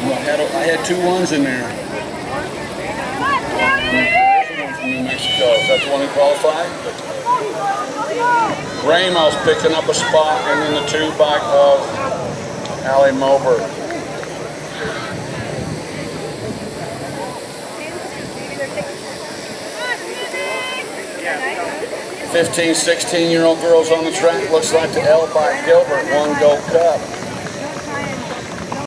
I had 2 1s in there. From New Mexico. Is that the one who qualified? Ramos picking up a spot, and then the 2 back of Allie Moberg. 15, 16-year-old girls on the track. Looks like the L by Gilbert, 1 gold cup.